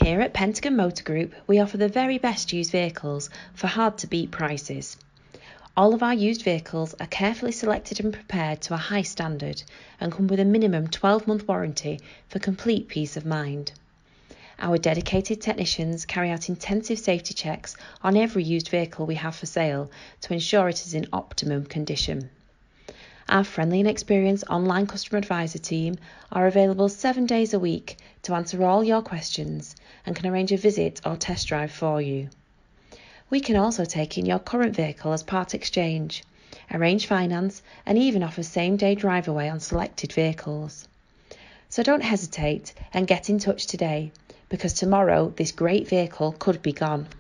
Here at Pentagon Motor Group, we offer the very best used vehicles for hard-to-beat prices. All of our used vehicles are carefully selected and prepared to a high standard and come with a minimum 12-month warranty for complete peace of mind. Our dedicated technicians carry out intensive safety checks on every used vehicle we have for sale to ensure it is in optimum condition. Our friendly and experienced online customer advisor team are available 7 days a week to answer all your questions and can arrange a visit or test drive for you. We can also take in your current vehicle as part exchange, arrange finance and even offer same-day drive away on selected vehicles. So don't hesitate and get in touch today, because tomorrow this great vehicle could be gone.